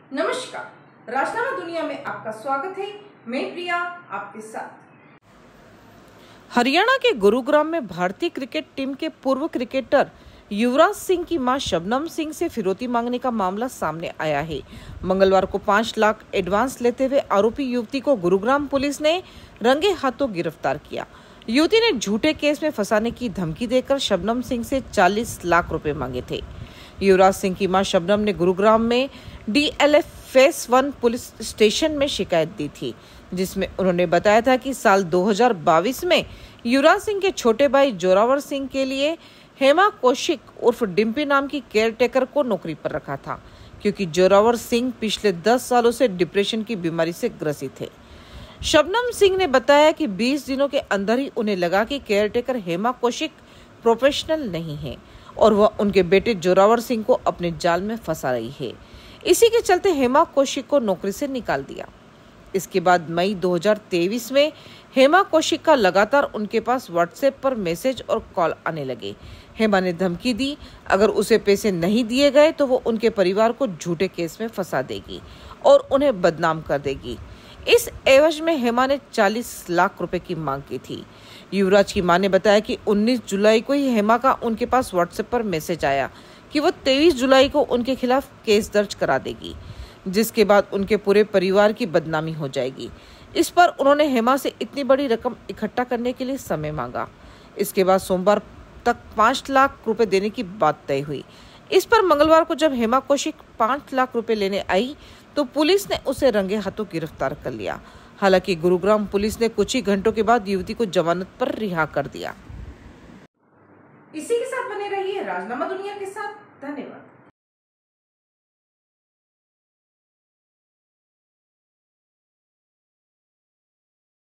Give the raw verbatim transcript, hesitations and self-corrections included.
नमस्कार, राजनामा दुनिया में आपका स्वागत है। मैं प्रिया आपके साथ। हरियाणा के गुरुग्राम में भारतीय क्रिकेट टीम के पूर्व क्रिकेटर युवराज सिंह की मां शबनम सिंह से फिरौती मांगने का मामला सामने आया है। मंगलवार को पाँच लाख एडवांस लेते हुए आरोपी युवती को गुरुग्राम पुलिस ने रंगे हाथों गिरफ्तार किया। युवती ने झूठे केस में फंसाने की धमकी देकर शबनम सिंह से चालीस लाख रुपए मांगे थे। युवराज सिंह की मां शबनम ने गुरुग्राम में D L F phase one police station में शिकायत दी थी, जिसमें उन्होंने बताया था कि साल दो हज़ार बाईस में युवराज सिंह के छोटे भाई जोरावर सिंह के लिए हेमा कौशिक उर्फ डिम्पी नाम की केयर टेकर को नौकरी पर रखा था, क्योंकि जोरावर सिंह पिछले दस सालों से डिप्रेशन की बीमारी से ग्रसित थे। शबनम सिंह ने बताया कि बीस दिनों के अंदर ही उन्हें लगा कि care taker Hema Kaushik professional नहीं है और वह उनके बेटे जोरावर सिंह को अपने जाल में फंसा रही है। इसी के चलते हेमा कौशिक को नौकरी से निकाल दिया। इसके बाद मई दो हज़ार तेईस में हेमा कौशिक का लगातार उनके पास व्हाट्सएप पर मैसेज और कॉल आने लगे। हेमा ने धमकी दी, अगर उसे पैसे नहीं दिए गए तो वो उनके परिवार को झूठे केस में फंसा देगी और उन्हें बदनाम कर देगी। इस एवज में हेमा ने चालीस लाख रुपए की मांग की थी। युवराज की मां ने बताया कि उन्नीस जुलाई को ही हेमा का उनके पास व्हाट्सएप पर मैसेज आया कि वो तेईस जुलाई को उनके खिलाफ केस दर्ज करा देगी, जिसके बाद उनके पूरे परिवार की बदनामी हो जाएगी। इस पर उन्होंने हेमा से इतनी बड़ी रकम इकट्ठा करने के लिए समय मांगा। इसके बाद सोमवार तक पाँच लाख रुपए देने की बात तय हुई। इस पर मंगलवार को जब हेमा कौशिक पाँच लाख रुपए लेने आई तो पुलिस ने उसे रंगे हाथों गिरफ्तार कर लिया। हालांकि गुरुग्राम पुलिस ने कुछ ही घंटों के बाद युवती को जमानत पर रिहा कर दिया। इसी के साथ बने रहिए राजनामा दुनिया के साथ। धन्यवाद।